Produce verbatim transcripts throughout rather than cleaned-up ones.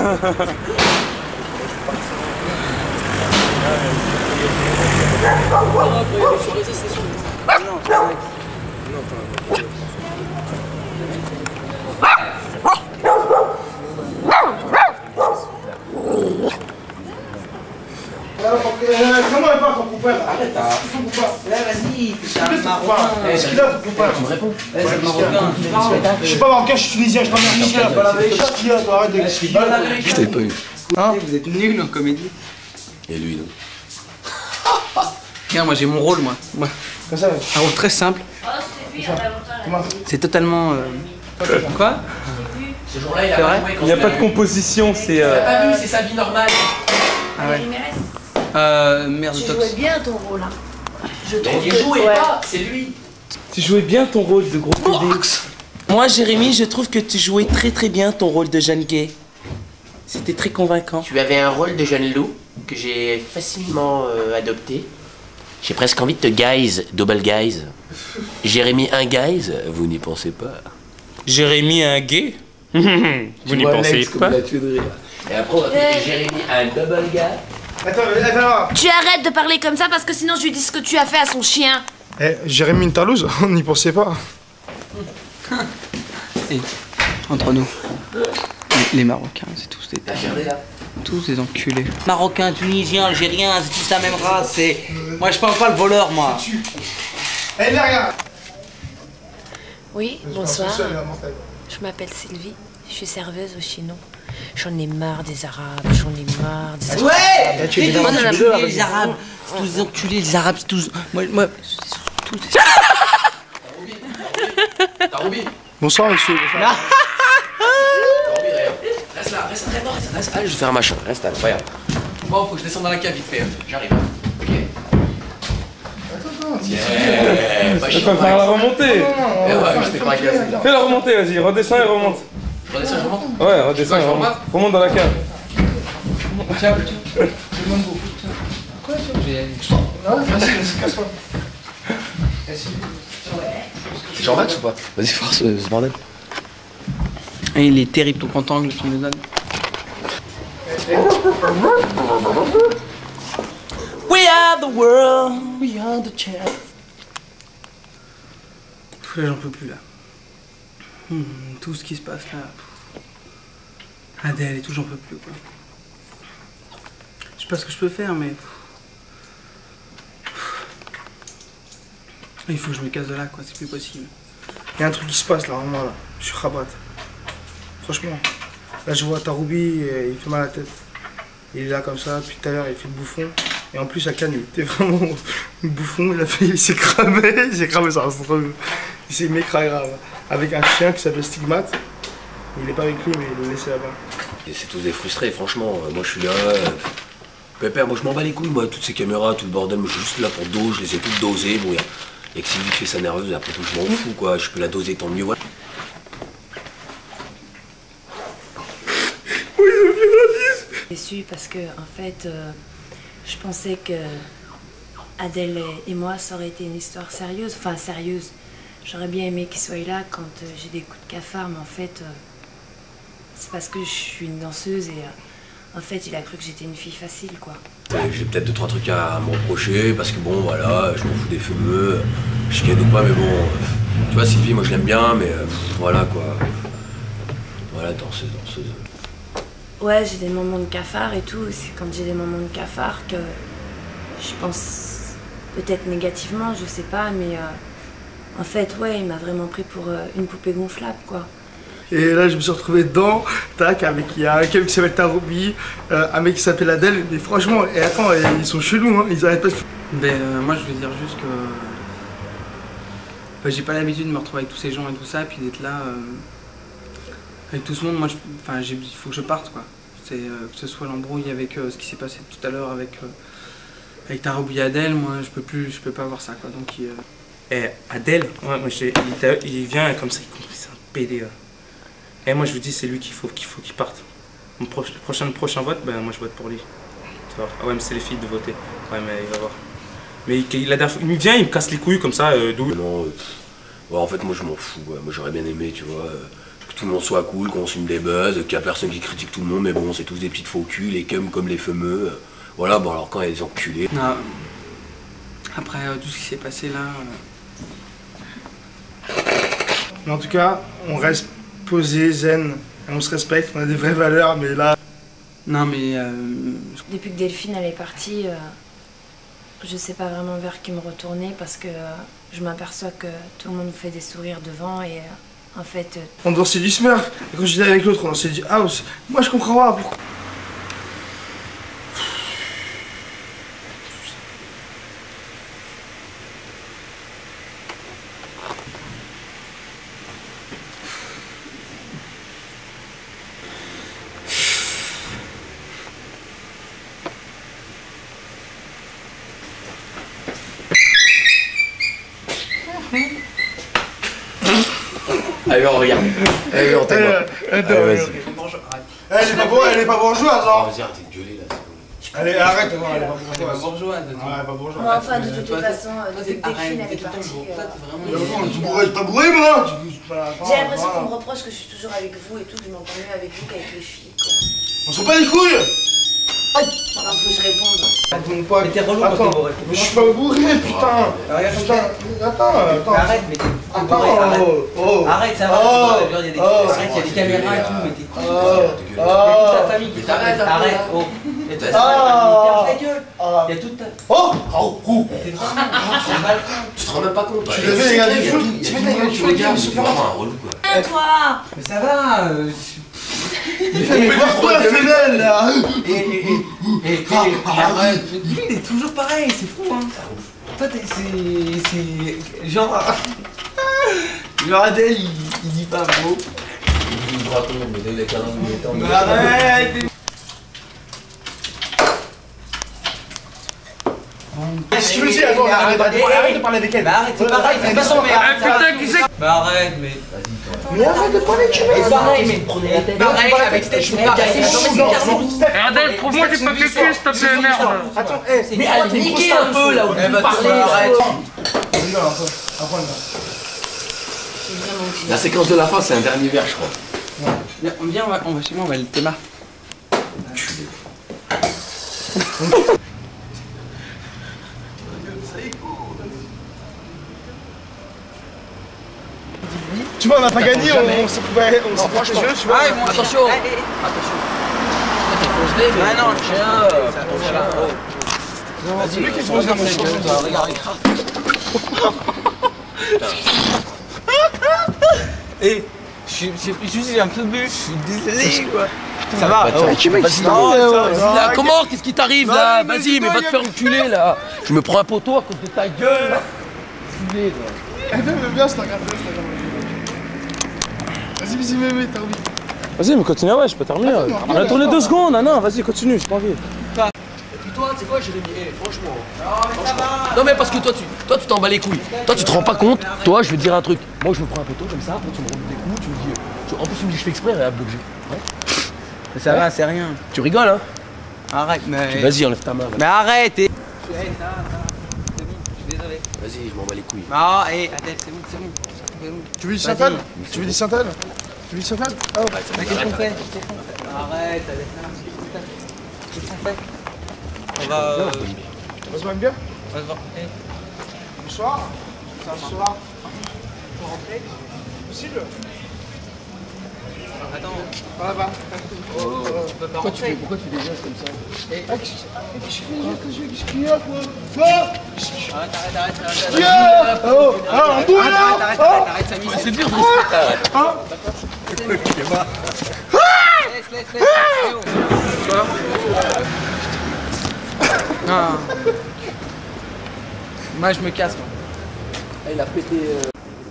Comment il va ton copain? Arrête, ton copain. Vas-y, c'est un Marocain. Est-ce qu'il a ton copain? Tu me réponds. C'est un Marocain. Je suis pas marocain, je suis tunisien, je t'emmerde ici. Qu'est-ce qu'il y a, toi? Arrête de crier. Je t'avais pas eu. Hein? Vous êtes nuls en comédie. Et lui, non? Regarde, moi j'ai mon rôle, moi. moi. Comme ça. Un rôle très simple. C'est totalement. Euh... Quoi? Ce jour-là, il a pas joué. Il n'y a pas de composition, c'est. Euh... Il a pas vu, c'est sa vie normale. Ah ouais. Euh. Merde, Tu tox. jouais bien ton rôle, hein. Je trouve Il que... jouait ouais. pas, c'est lui. Tu jouais bien ton rôle de gros pédé. Moi, Jérémy, je trouve que tu jouais très très bien ton rôle de jeune gay. C'était très convaincant. Tu avais un rôle de jeune loup que j'ai facilement euh, adopté. J'ai presque envie de te guise, double guise. Jérémy un guise, vous n'y pensez pas. Jérémy un gay. Vous n'y pensez pas. Et après, on va faire Jérémy un double guise. Attends, attends. Tu arrêtes de parler comme ça parce que sinon je lui dis ce que tu as fait à son chien. Eh, Jérémy une talouse, on n'y pensait pas. Et, entre nous, les, les Marocains, c'est tous des. T'as regardé là? Tous des enculés. Marocains, Tunisiens, Algériens, c'est tous la même race. C'est... Moi, je parle pas le voleur, moi. Eh, là, regarde. Oui, bonsoir. Je m'appelle Sylvie, je suis serveuse au Chino. J'en ai marre des Arabes, j'en ai marre des Arabes. Ouais! Tu es Moi, des non, enculés, les Arabes, c'est tous des enculés, les Arabes, c'est tous. Moi, moi, c'est tous des. T'as Ruby? Bonsoir, monsieur. Bonsoir. Reste là, reste là, reste, reste. Allez, je vais faire un machin, reste là, regarde. Bon, faut que je descende dans la cave vite fait. J'arrive. Ok. Attends, attends. Yeah, bah, Tu vas faire la remontée. Eh ouais, je t'ai pas regardé. Fais la remontée, vas-y, redescends et remonte. Je redescends, je remonte. Ouais, redescends et Je remonte. remonte. Remonte dans la cave. Tiens, tiens. Je demande beaucoup. Quoi, tu veux? Ah, vas-y, vas-y, casse-toi. C'est Jean-Max ou pas? Vas-y, force ce, ce bordel. Et il est terrible ton grand angle que tu me donnes. We are the world, we are the champ. Là, j'en peux plus là. Hmm, tout ce qui se passe là. Adèle et tout, j'en peux plus quoi. Je sais pas ce que je peux faire, mais. Il faut que je me casse de là quoi, c'est plus possible. Il y a un truc qui se passe là, vraiment là. Je suis rabat. Franchement. Là, je vois Taroubi, il fait mal à la tête. Il est là comme ça, depuis tout à l'heure, il fait le bouffon. Et en plus, à Cannes, il était vraiment bouffon. Il a fait, il s'est cramé, il s'est cramé ça. Il s'est mécré grave. Avec un chien qui s'appelle Stigmate. Il est pas avec lui, mais il l'a laissé là-bas. Et c'est tous des frustrés, franchement. Moi, je suis là. Euh... Pépère, moi, je m'en bats les couilles, moi, toutes ces caméras, tout le bordel. Moi, je suis juste là pour dos, je les ai toutes dosées. Bon, il y a, y a que Sylvie qui fait sa nerveuse, après tout, je m'en fous, quoi. Je peux la doser tant mieux, voilà. Déçue parce que en fait, euh, je pensais que Adèle et moi, ça aurait été une histoire sérieuse. Enfin, sérieuse. J'aurais bien aimé qu'il soit là quand euh, j'ai des coups de cafard, mais en fait, euh, c'est parce que je suis une danseuse et euh, en fait, il a cru que j'étais une fille facile, quoi. J'ai peut-être deux, trois trucs à me reprocher, parce que bon, voilà, je m'en fous des fumeux, je chicane ou pas, mais bon, euh, tu vois, Sylvie, moi je l'aime bien, mais euh, voilà, quoi. Voilà, danseuse, danseuse. Ouais, j'ai des moments de cafard et tout. C'est quand j'ai des moments de cafard que je pense peut-être négativement, je sais pas, mais euh, en fait, ouais, il m'a vraiment pris pour euh, une poupée gonflable, quoi. Et là, je me suis retrouvé dedans, tac, avec il y a un mec qui s'appelle Taroubi, euh, un mec qui s'appelle Adèle. Mais franchement, et attends, ils sont chelous, hein, ils arrêtent pas de. Ben, euh, moi, je veux dire juste que. Ben, j'ai pas l'habitude de me retrouver avec tous ces gens et tout ça, et puis d'être là. Euh... Avec tout ce monde, moi, je... enfin, il faut que je parte, quoi. C'est euh, que ce soit l'embrouille avec euh, ce qui s'est passé tout à l'heure avec, euh, avec Taroubi et Adèle, moi, je peux plus, je peux pas voir ça, quoi. Donc, il, euh... Eh, Adèle, ouais, moi, il, il vient comme ça, il compris, c'est un pédé. Et moi, je vous dis, c'est lui qu'il faut qu'il faut qu'il parte. Mon pro prochain, prochain vote, ben, moi, je vote pour lui. Tu vois. Ah ouais, mais c'est les filles de voter. Ouais, mais il va voir. Mais il, il, il, il vient, il me casse les couilles comme ça, euh, d'où Non, euh, ouais, en fait, moi, je m'en fous. Ouais. Moi, j'aurais bien aimé, tu vois. Euh, tout le monde soit cool, qu'on fume des buzz, qu'il n'y a personne qui critique tout le monde, mais bon, c'est tous des petites faux culs, les cums comme les fameux. Euh, voilà, bon, alors quand il y a des enculés. Non. Après euh, tout ce qui s'est passé là. Euh... Mais en tout cas, on reste posé, zen, et on se respecte, on a des vraies valeurs, mais là. Non, mais. Euh... Depuis que Delphine elle est partie, euh, je sais pas vraiment vers qui me retourner parce que euh, je m'aperçois que tout le monde me fait des sourires devant et euh, en fait. Euh... On dansait du Smurf, et quand j'étais avec l'autre, on dansait du house. Moi je comprends pas pourquoi. Allez, on regarde. Allez, on t'aime. Allez, vas-y. Elle est pas bourgeoise, elle est pas bourgeoise, hein. Vas-y, arrête de gueuler là. Allez, arrête, non, elle est pas bourgeoise. Bourgeoise. Ouais, elle est pas bourgeoise. Moi, enfin, de toutes les façons, depuis que Delphine elle est partie. Tu bourrais, je pas bourré, moi. J'ai l'impression qu'on me reproche que je suis toujours avec vous et tout, que je m'entends mieux avec vous qu'avec les filles. On s'en bat les couilles. Aïe! Alors faut que je réponde. Attends, mon pote. Mais t'es relou quand t'es bourré. Mais je suis pas bourré, putain. Putain, attends, attends. Arrête, mais t'es bourré, Attends, arrête. oh, oh. Arrête, ça va, Oh, il y a des, oh, arrête, il y a des caméras et tout, mais t'es con. Oh, Il y a toute ta famille qui t'arrête, t'arrête, arrête, oh. Et toi, Ah. ferme ta gueule. Ah. Il y a toute ta... Oh Oh Oh T'es vraiment... Tu te balles. Tu te rends même pas compte. Je suis désolé, les gars, du foot. Tu mets ta gueule, tu regardes, c'est vraiment un relou quoi. Ah, toi! Mais ça va, euh... Mais pourquoi la femelle là? Et, et, et, et, et, arrête. Lui, il est toujours pareil, c'est fou, hein. Toi, t'es, c'est, c'est, genre, genre Adèle, il, il dit pas un mot. Il me raconte, mais dès les câlins, il est en Mais arrête. Qu'est-ce que tu veux dire? Attends, arrête, arrête, arrête de parler avec elle. Mais arrête, c'est pareil, c'est pas son mère. Putain, qui c'est? Mais arrête, mais... Mais arrête de parler, tu Et veux. pareil, mais pareil, avec Steph, c'est pareil. Adèle, trouve-moi des papiers cul, s'il te plaît, merde. Attends, hé, Mais elle niquer un peu là où tu parles. arrête. On rigole un peu. Après, on La séquence de la fin, c'est un dernier verre, je crois. Viens, on va, on va chez moi, on va le théma. Tu vois, on n'a pas gagné, on, on s'est trouvé, on s'est franchement, tu vois. Ouais, bon, attention. Attention. Ah non, le chien. C'est lui qui se pose dans mon chien. Regarde, Eh, je suis juste j'ai un peu bu, je suis désolé quoi. Ça va? Tu mec, c'est Là, comment? Qu'est-ce qui t'arrive là? Vas-y, mais va te faire enculer là. Tu me prends un poteau à cause de ta gueule là. Enculé, toi. Elle aime bien, je te regarde. Vas-y, vas-y, mais, mais, t'as envie. Vas-y, mais continue, ouais, je peux terminer. On a tourné deux secondes, non, non, vas-y, continue, j'ai pas envie. Et puis toi, tu sais quoi, Jérémy? Eh, franchement. franchement. Non, mais parce que toi, tu toi, tu t'en bats les couilles. Toi, tu te rends pas compte. Toi, je vais te dire un truc. Moi, je me prends un poteau comme ça, après, tu me roules des coups, tu me dis. Tu... En plus, tu me dis que je fais exprès, regarde l'objet. Ouais. Ça va, c'est rien. Tu rigoles, hein? Arrête, mais. Vas-y, enlève ta main. Mais arrête et... Vas-y, je m'en bats les couilles. Ah, hé, Adèle, c'est bon, c'est bon. Tu veux du Saint-Anne? Tu veux du Saint-Anne? Tu veux du Saint-Anne? Oh. Qu'est-ce qu'on fait? Arrête, Adèle. Qu'est-ce qu'on fait? On va... Euh... On va se mettre bien? On va se voir. Bonsoir. Bonsoir. Pour rentrer? Possible? Attends. Par là-bas. Oh, tu peux pas Pourquoi tu, fais, rentrer. pourquoi tu dégages comme ça? Ah, qu'est-ce qu'il y a, quoi? Quoi? Arrête, arrête, arrête, arrête. Viens! Oh! Ah, on bouge Arrête, là! arrête, arrête, arrête, Samy. C'est dur de se arrête. Ah! Laisse, laisse, laisse. Quoi? Non. Moi, je me casse, moi. Ah, il a pété. Euh...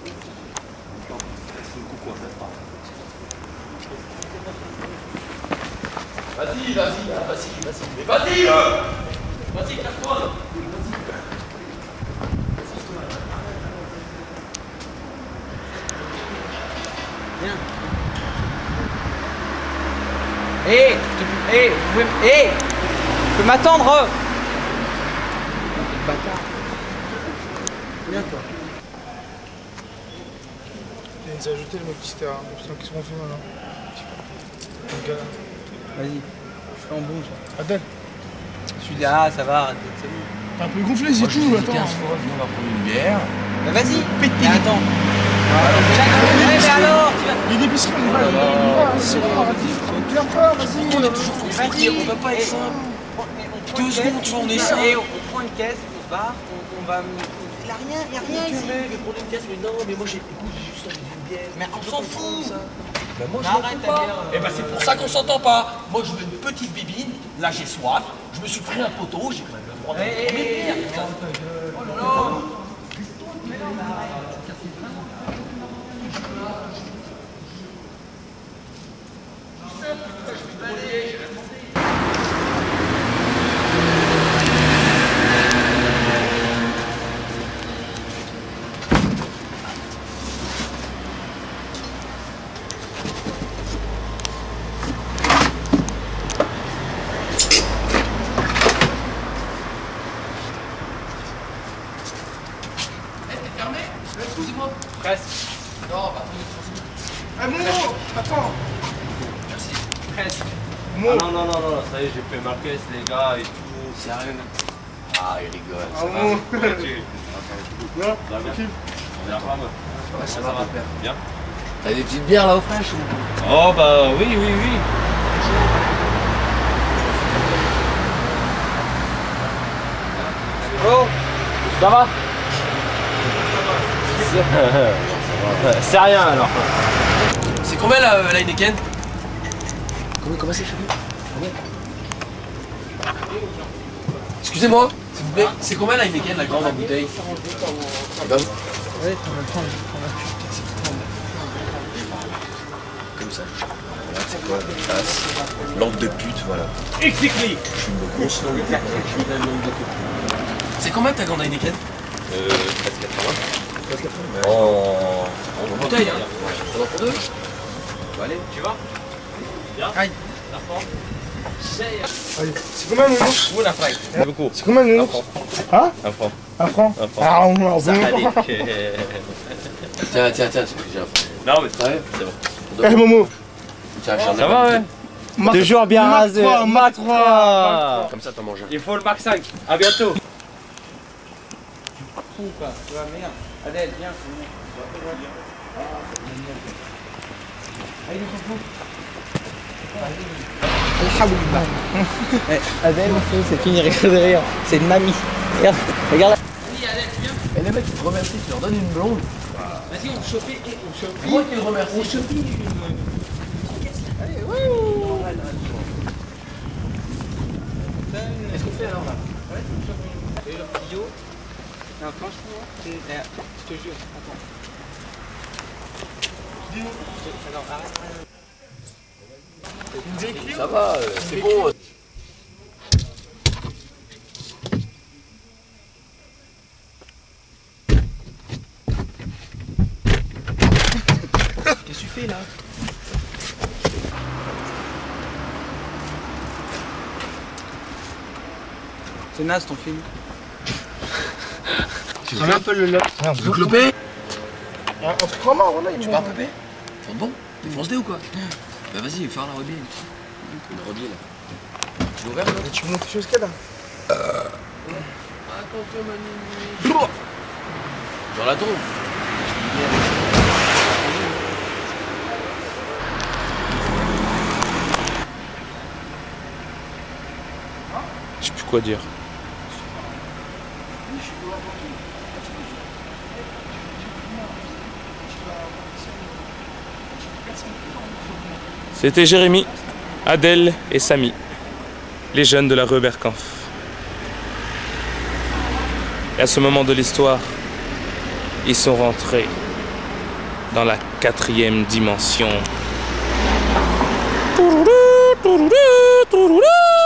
Vas-y, vas-y, vas-y, vas-y. Mais vas-y, euh Vas-y, casse-toi. Viens. Hé, tu... Hé, vous pouvez... Hé, tu peux m'attendre. Bâtard. Viens, toi. nous a jeté le mec qui c'était. Putain, qu'est-ce qu'on fait maintenant? Vas-y, je fais en bon ça. Adèle. Je suis dit, ah ça va, arrête, c'est bon. T'as un peu gonflé, c'est tout, attends. quinze fois, viens, on va prendre une bière. Bah vas-y, pète tes attends. Mais alors, tu vas. Il y a des épiceries, on y va, on y va, c'est bon, vas-y. Viens pas, vas-y. On a toujours trop fatigué, on va pas être simple. Deux secondes, tu vois, on est simple. On prend une caisse, on se barre, on va. Il a rien, il a rien ici. Mais prendre une caisse, mais non, mais moi j'ai juste envie d'une bière. Mais on s'en fout. Bah moi je m'en fous pas. Et bah c'est pour ça qu'on s'entend pas. Moi je veux une petite bibine, là j'ai soif, je me suis pris un poteau, j'ai quand même le droit de prendre mes bières. Oh là là. Excusez-moi. Presque. Non, bah, Ah bon, attends. merci. Presque. Ah non, non, non, non, ça y est, j'ai fait ma caisse, les gars, et tout. Sérieux? Ah, il rigole. Ah Ça va. bon. Ok. Non, Ça va tranquille. On est à femme. Ouais, ça va, mon père. Bien. T'as des petites bières là au fraîche ou... Oh bah oui, oui, oui. Oh, Ça va? C'est rien alors. C'est combien la, la Heineken? Combien, comment c'est chez vous? Combien? Excusez-moi, s'il vous plaît, c'est combien la Heineken, la grande en bouteille? Eh ben, ouais, on va le prendre. comme ça. Voilà, c'est quoi? Tasse. Lampe de pute, voilà. Explique-lui. Je suis une grosse lampe de pute. Je suis une lampe de pute. C'est combien ta grande Heineken? Euh, presque quatre-vingts. En... en bouteille, hein? Ça va pour deux? Bon, allez, Tu vas? Bien. Aïe. Allez, c'est combien le ours? où la frappe? Beaucoup. C'est combien le Un ours? franc. Hein? Un franc. Un franc? Un franc. Ah, on va Ça bon. allait. Tiens, tiens, tiens, j'ai un franc. Non, mais Sérieux? c'est bon. Eh Momo. Tiens, j'en ai Ça un va, bouteille. ouais? Marc- Toujours bien Marc rasé. trois, Marc trois. Comme ça, t'en manges un. Il faut le Mark cinq. À bientôt. Fou quoi, tu vois, merde. Adèle, viens. Allez, on s'en fout. Eh, Adèle, c'est fini, regarde derrière. C'est une mamie. Regarde, regarde. Et les mecs, ils te remercient, tu leur donnes une blonde. Vas-y, on chope et on chope. Moi qui le remercie. On chope une. Allez, ouais. Qu'est-ce qu'on fait alors là? Ouais, on chope une. Et le bio. Non, franchement, c'est. Je te jure, attends. Attends, arrête, arrête. Ça va, euh, c'est bon. euh. Qu'est-ce que tu fais là? C'est naze ton film. Tu veux un peu le là? Tu veux cloper? Un truc en mort, là, il Tu pars Pépé? Faut bon? T'es fonce-dé ou quoi? Bah vas-y, faire la rebille. La rebille là. Tu l'as ouvert là? Tu veux monter jusqu'à là? Attention Manu. Dans la tombe. Je sais plus quoi dire. C'était Jérémy, Adèle et Samy, les jeunes de la rue Berkampf. Et à ce moment de l'histoire, ils sont rentrés dans la quatrième dimension. Touroulou, touroulou, touroulou.